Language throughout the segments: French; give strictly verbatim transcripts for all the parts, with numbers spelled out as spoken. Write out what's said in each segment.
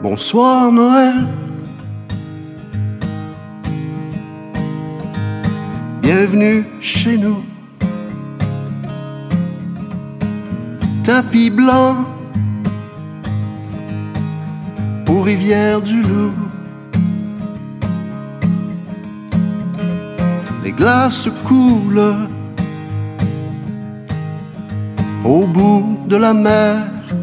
Bonsoir Noël, bienvenue chez nous. Tapis blanc aux rivières du Loup. Les glaces coulent au bout de la mer.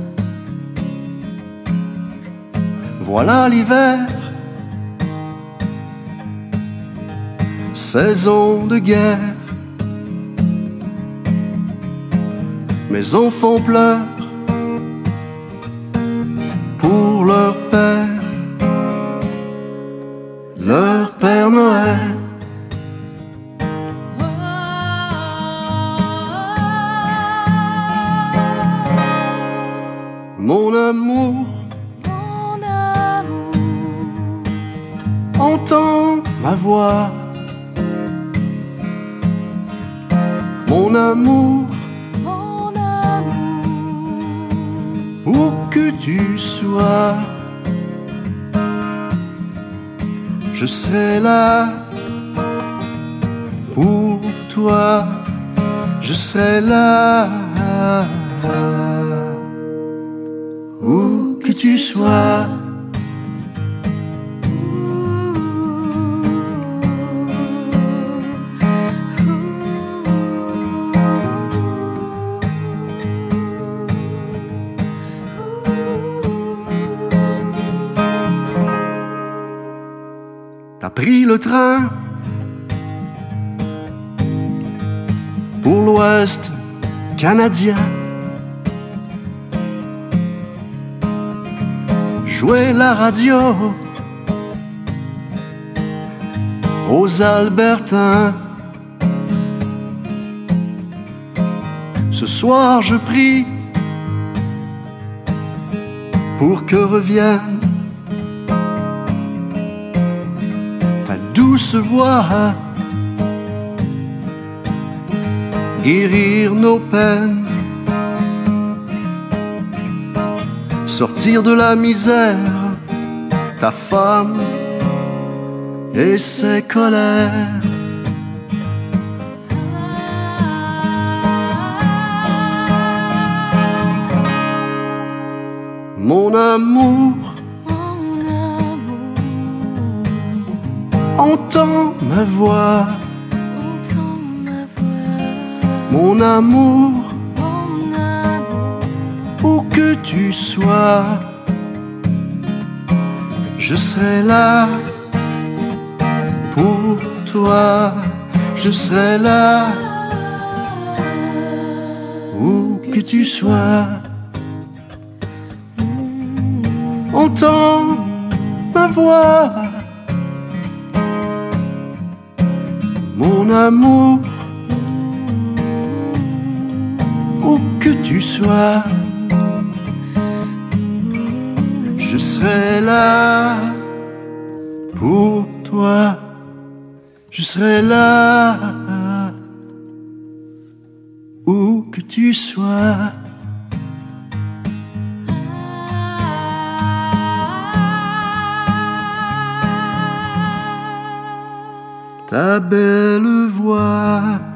Voilà l'hiver, saison de guerre. Mes enfants pleurent pour leur père, leur Père Noël. Mon amour, mon amour, entends ma voix. Mon amour, mon amour, où que tu sois, je serai là pour toi, je serai là où que tu sois. T'as pris le train pour l'Ouest canadien, jouer la radio aux Albertains. Ce soir je prie pour que revienne ta douce voix, guérir nos peines, sortir de la misère, ta femme et ses colères. Mon amour, mon amour, entends ma voix. entends ma voix. Mon amour, Mon amour, où que tu sois, je serai là pour toi, je serai là où que tu sois. Entends ma voix, mon amour, où que tu sois, je serai là pour toi, je serai là où que tu sois. Ta belle voix.